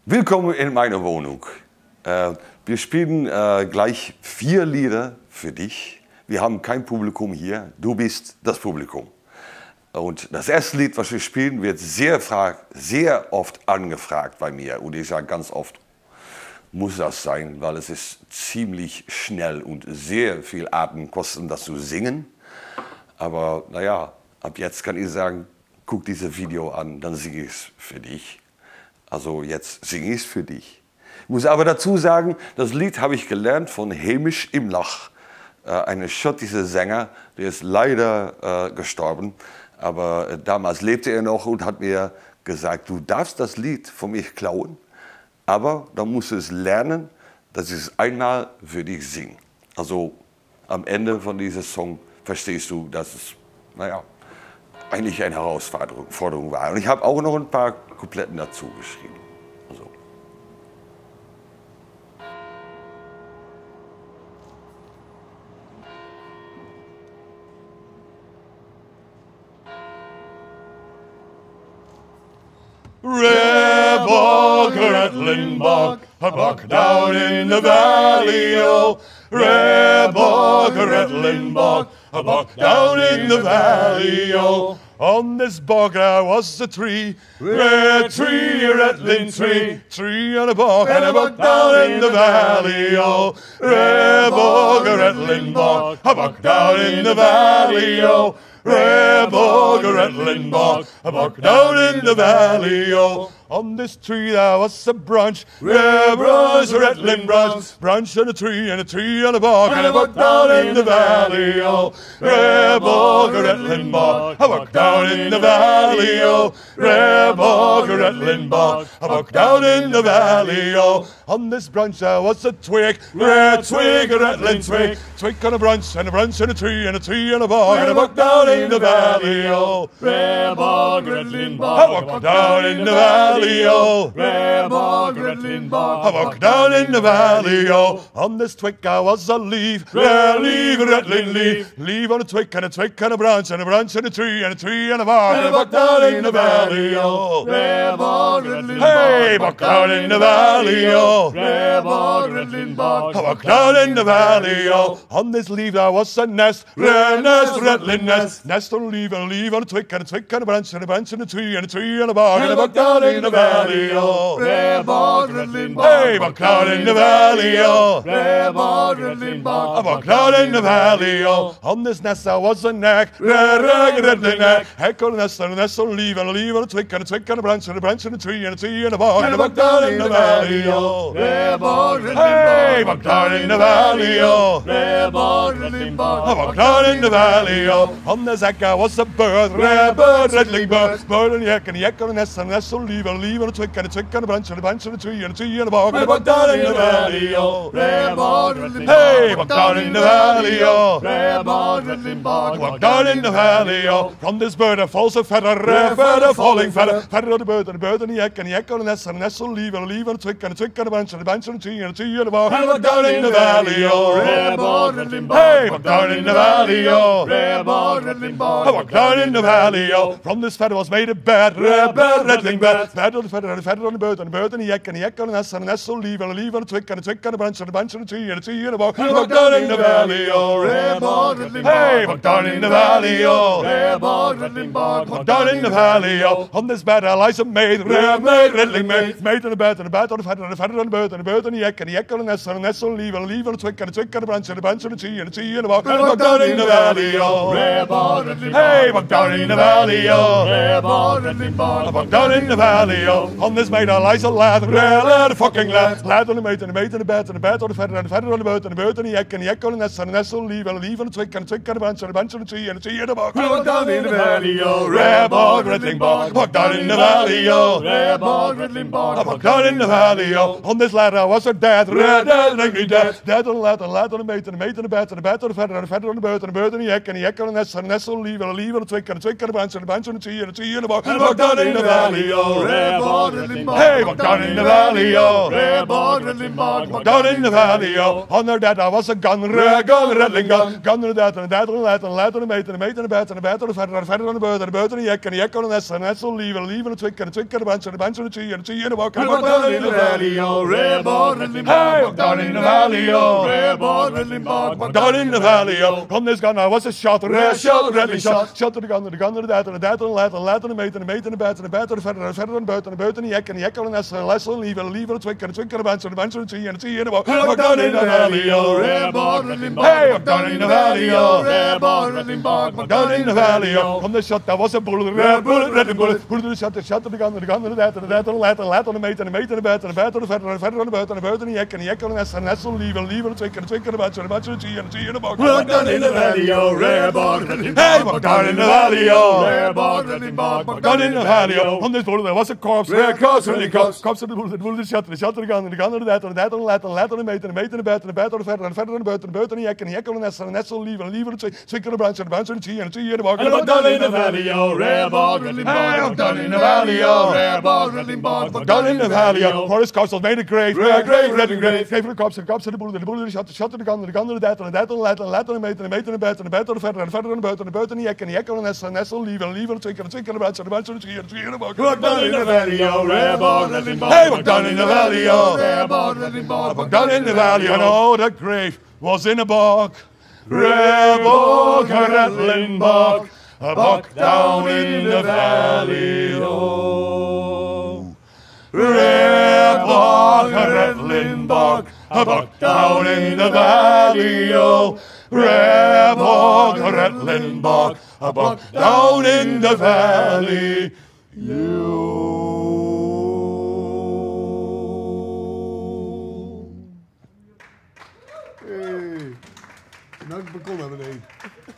Willkommen in meiner Wohnung. Wir spielen gleich 4 Lieder für dich. Wir haben kein Publikum hier, du bist das Publikum. Und das erste Lied, was wir spielen, wird sehr oft angefragt bei mir. Und ich sage ganz oft, muss das sein, weil es ist ziemlich schnell und sehr viel Atem kosten, das zu singen. Aber naja, ab jetzt kann ich sagen, guck dieses Video an, dann singe ich es für dich. Also jetzt singe ich es für dich. Ich muss aber dazu sagen, das Lied habe ich gelernt von Hamish Imlach, ein schottischer Sänger, der ist leider gestorben. Aber damals lebte er noch und hat mir gesagt, du darfst das Lied von mir klauen, aber dann musst du es lernen, dass ich es einmal für dich singe. Also am Ende von diesem Song verstehst du, dass es, naja, eigentlich eine Herausforderung war. Und ich habe auch noch ein paar Coupletten dazu geschrieben. Also. Rebog, rattling bog, a buck down in the valley, oh. Rebog, rattling bog, a buck down in the valley, oh. On this bog there was a tree, red tree, a rattling tree, tree and a buck down in the valley, oh. Rebog, a rattling bog, a buck down in the valley, oh. Rebog, a rattling bog, a buck down in the valley, oh. On this tree there was a branch, red branch, a rattling branch, branch and a tree and a buck down in the valley, oh. Rebog, a rattling bog, a buck down in the valley, oh. Rebog, a rattling bog, a buck down in the valley, oh. On this branch there was a twig, red twig, a rattling twig, twig on a branch and a tree and a buck down in the valley, oh. Rebog, a rattling bog, a buck down in the valley, oh. Rebog, rattling bog, a buck down in the valley, oh. On this twig there was a leaf, red leaf, a rattling leaf, leaf on a twig and a branch and a tree and a buck down in the valley, oh. Rebog, rattling bog, hey, buck down in the valley, oh. Rebog, rattling bog, a buck down in the valley, oh. On this leaf there was a nest, red nest, rattling nest, nest on a leaf on a twig and a branch and a tree and a buck down in the valley, oh. Rebog, rattling bog, hey, buck down in the valley, oh. Rebog, rattling bog, a buck down in the valley, oh. On this nest there was a neck, red rattling neck, heck on a nest on a leaf on a twig and a branch and a tree and a buck down in the valley, oh. Rebog, rattling bog, hey, buck down in the valley, oh. Rebog, rattling bog, a buck down in the valley, oh. On the sack there was a bird, red bird, rattling bird, bird and yak on a nest on leaf on a twig and a branch and a tree and a buck down in the valley, oh. Rebog, rattling bog, hey, buck down in the valley, oh. Rebog, rattling bog, buck down in the valley, oh. From this bird there falls a feather, red feather falling feather, feather on the bird and the yak on a nest on leaf on a twig and a branch and a tree and a buck down in the valley, oh. Rebog, rattling bog, hey, buck down in the valley, oh. Rebog, rattling bog, buck down in the valley, oh. From this feather was made a bed, red bed, rattling bed, feather on the feather on the bird and the yak on a nest on leaf on a twig and a branch and a tree and a buck down in the valley, oh. Rebog, rattling bog, hey, buck down in the valley, oh. Rebog, rattling bog, buck down in the valley, oh. On this bed there lies a maid, red maid, rattling maid, maid on the bed on the feather on the bird and the yak on a nest on leaf on a twig and a branch and a tree and a buck down in the valley, oh. Rebog, rattling bog, hey, buck down in the valley, oh. Rebog, rattling bog, buck down in the valley, oh. On this maid there lies a lad, lad, a fucking lad, lad on the maid and the bed on the feather on the bird and the yak on a nest on leaf on a twig and a branch and a tree and a buck down in the valley, oh. Rebog, rattling bog, buck down in the valley, oh. Rebog, rattling bog, buck down in the valley, oh. On this lad there was a dead, red, dead on a lad on the maid and the bed on the feather on the bird and the yak on a nest on leaf on a twig and a branch and a tree and a buck down in the valley, oh. Rebog, rattling bog, hey, buck down in the valley, oh. Rebog, rattling bog, buck down in the valley, oh. On their dead there was a gun, rattling gun on de duit en de duit en de luid en de luid en de meter naar buiten verder naar buiten en jek en net zo liever en twee keer de bandje en zie je de walk down in the valley oh rebel riddling bog down in the valley oh rebel riddling bog down in the valley oh come this gun now what's a shot reddling shot de gun de duit en de duit en de luid en de meter naar buiten verder naar buiten en jek en net zo liever twee keer de bandje en zie je de walk down in the valley oh rebel riddling bog down in the valley oh rebel riddling bog down in the valley oh come this shot that was a bullet bullet shot de gun de duit en de duit en laat on de meter naar buiten verder naar buiten en jek en net zo liever twee keer de bandje zie je de walk down in the valley oh rebel riddling bog walk down in the valley oh rebel riddling bog walk down in the valley oh on this bullet there was a corpse cops de bullet shot de gun de duit en laat on de meter naar buiten verder naar buiten en jek en net zo liever twee keer de bandje zie je de walk down in the valley oh rebel riddling bog walk down in the valley oh rebel riddling bog walk down in the valley oh Forest Castle made a grave grave for the cops de bullet shot de gun de duit en laat on de meter naar buiten verder naar buiten en jek en net zo liever twee keer de bandje zie je de walk down in the valley oh rebel riddling bog walk down in the valley oh rebel riddling bog walk down in the valley and oh the grave was in a bog rebel rattling bog a bog down in the valley oh rebel rattling bog a bog down in the valley oh rebel rattling bog a bog down in the valley Nou, ik begon naar beneden.